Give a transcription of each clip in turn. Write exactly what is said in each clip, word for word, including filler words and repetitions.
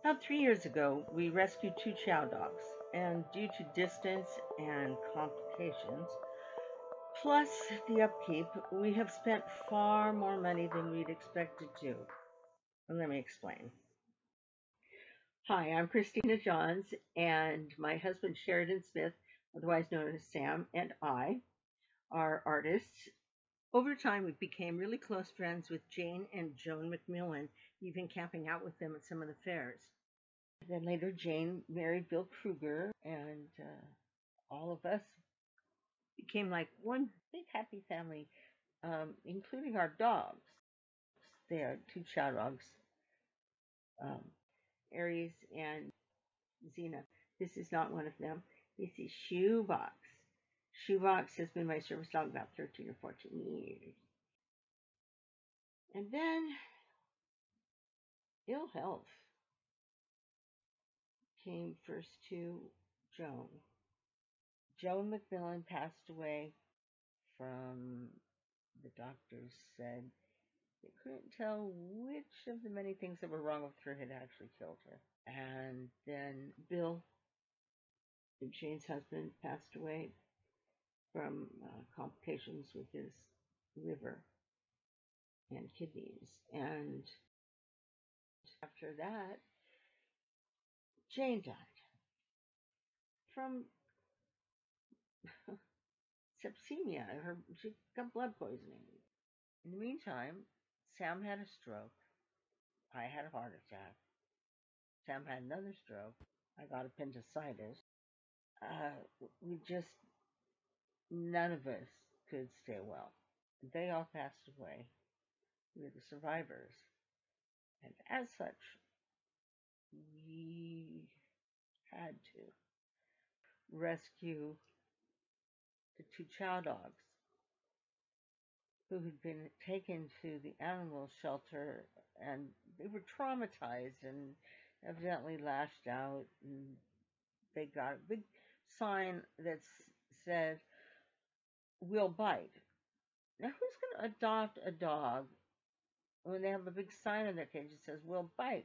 About three years ago, we rescued two chow dogs, and due to distance and complications, plus the upkeep, we have spent far more money than we'd expected to. And let me explain. Hi, I'm Christina Johns, and my husband Sheridan Smith, otherwise known as Sam, and I are artists. Over time, we became really close friends with Jane and Joan McMillan, even camping out with them at some of the fairs. Then later, Jane married Bill Kruger, and uh, all of us became like one big happy family, um, including our dogs. They are two chow dogs, um, Aries and Xena. This is not one of them. This is Shoebox. Shoebox has been my service dog about thirteen or fourteen years. And then ill health came first to Joan. Joan McMillan passed away from, the doctors said, they couldn't tell which of the many things that were wrong with her had actually killed her. And then Bill, Jane's husband, passed away from uh, complications with his liver and kidneys. And after that, Jane died from sepsemia. Her, she got blood poisoning. In the meantime, Sam had a stroke. I had a heart attack. Sam had another stroke. I got appendicitis. Uh, we just, none of us could stay well. They all passed away. We were the survivors. And as such, we had to rescue the two chow dogs who had been taken to the animal shelter, and they were traumatized and evidently lashed out, and they got a big sign that said, "We'll bite." Now, who's going to adopt a dog when they have a big sign on their cage that says, "We'll bite"?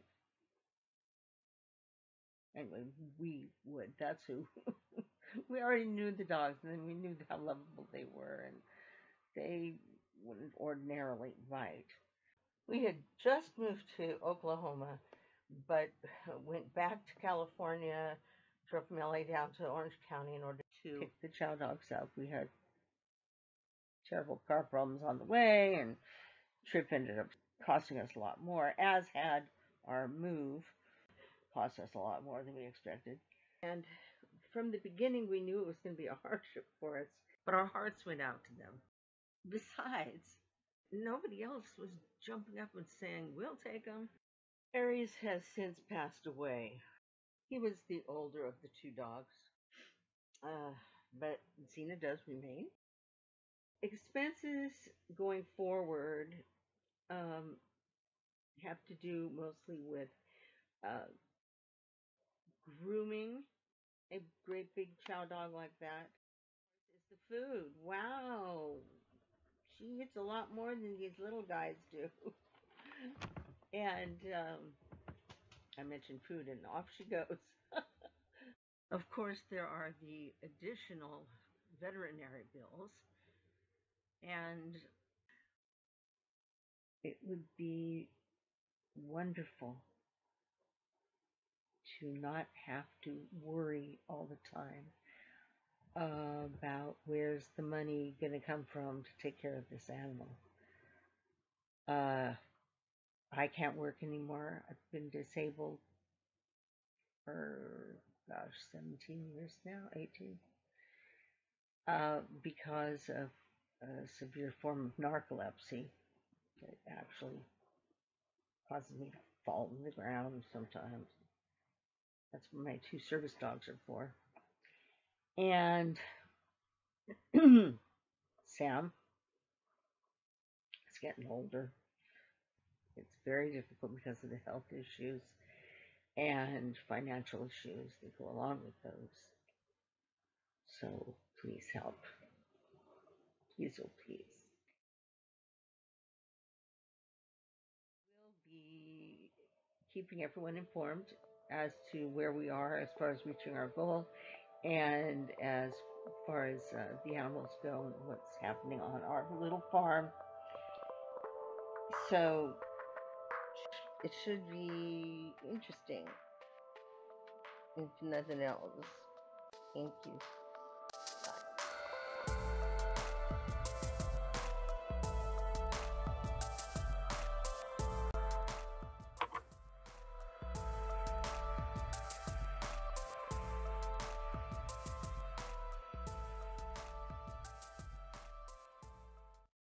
Anyway, we would. That's who. We already knew the dogs, and then we knew how lovable they were, and they wouldn't ordinarily bite. We had just moved to Oklahoma, but went back to California, drove from L A down to Orange County in order to pick the chow dogs up. We had terrible car problems on the way, and trip ended up costing us a lot more, as had our move. Cost us a lot more than we expected. And from the beginning, we knew it was going to be a hardship for us, but our hearts went out to them. Besides, nobody else was jumping up and saying, "We'll take them." Aries has since passed away. He was the older of the two dogs, uh, but Xena does remain. Expenses going forward um, have to do mostly with uh, grooming a great big chow dog like that. Is the food. Wow. She eats a lot more than these little guys do. And um, I mentioned food, and off she goes. Of course, there are the additional veterinary bills, and it would be wonderful to not have to worry all the time uh, about where's the money going to come from to take care of this animal. Uh, I can't work anymore. I've been disabled for, gosh, seventeen years now, eighteen, uh, because of a severe form of narcolepsy that actually causes me to fall on the ground sometimes. That's what my two service dogs are for. And Sam is getting older. It's very difficult because of the health issues and financial issues that go along with those. So please help. Please, oh please. We'll be keeping everyone informed as to where we are as far as reaching our goal, and as far as uh, the animals go and what's happening on our little farm. So It should be interesting, if nothing else. Thank you.